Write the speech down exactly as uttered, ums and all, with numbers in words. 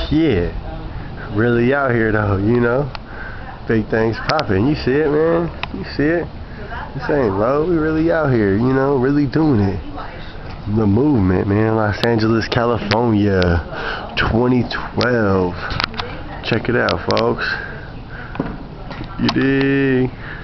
Yeah, really out here though, you know. Big things popping. You see it, man. You see it. This ain't low. We really out here, you know, really doing it. The movement, man. Los Angeles, California, twenty twelve. Check it out, folks. You dig?